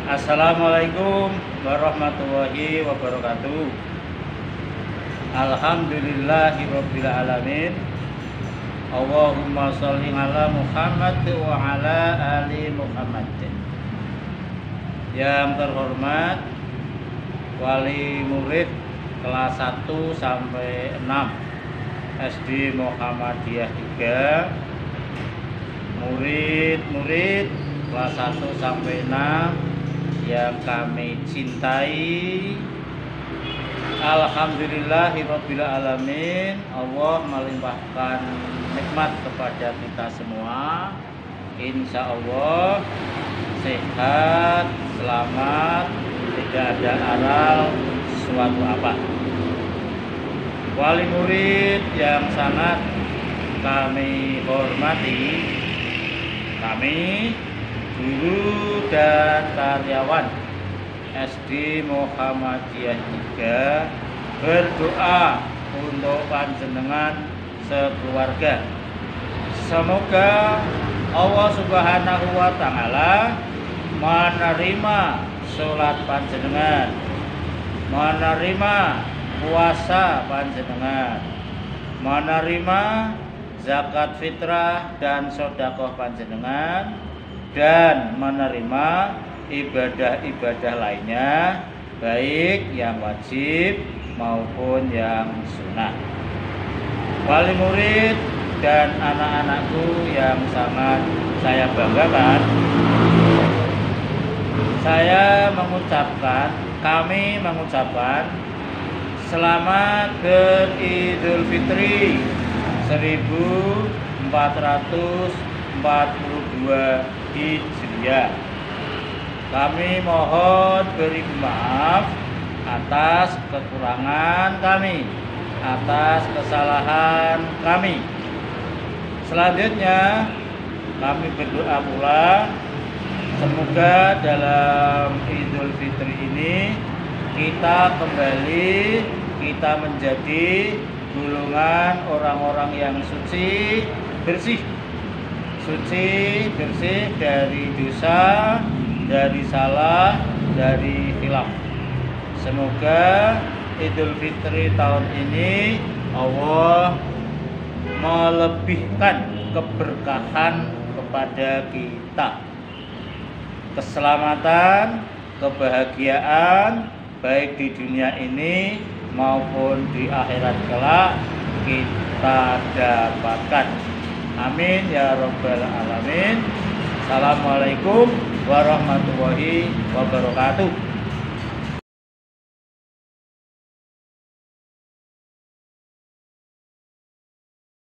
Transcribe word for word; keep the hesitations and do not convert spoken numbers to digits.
Assalamualaikum warahmatullahi wabarakatuh. Alhamdulillahirabbil alamin. Allahumma sholli ala Muhammad wa ala ali Muhammad. Yang terhormat wali murid kelas satu sampai enam S D Muhammadiyah tiga, murid-murid kelas satu sampai enam yang kami cintai. Alhamdulillahirabbil alamin. Allah melimpahkan nikmat kepada kita semua. Insya Allah sehat, selamat, tidak ada aral suatu apa. Wali murid yang sangat kami hormati, kami guru dan karyawan S D Muhammadiyah tiga berdoa untuk panjenengan sekeluarga. Semoga Allah Subhanahu wa taala menerima sholat panjenengan, menerima puasa panjenengan, menerima zakat fitrah dan sedekah panjenengan, dan menerima ibadah-ibadah lainnya, baik yang wajib maupun yang sunnah. Wali murid dan anak-anakku yang sangat saya banggakan, saya mengucapkan, kami mengucapkan selamat beridul fitri seribu empat ratus empat puluh dua Hijriah. Kami mohon beri maaf atas kekurangan kami, atas kesalahan kami. Selanjutnya kami berdoa pula, semoga dalam Idul Fitri ini kita kembali, kita menjadi golongan orang-orang yang suci, bersih, suci, bersih dari dosa, dari salah, dari khilaf. Semoga Idul Fitri tahun ini Allah melebihkan keberkahan kepada kita, keselamatan, kebahagiaan baik di dunia ini maupun di akhirat kelak kita dapatkan. Amin ya rabbal alamin. Assalamualaikum warahmatullahi wabarakatuh.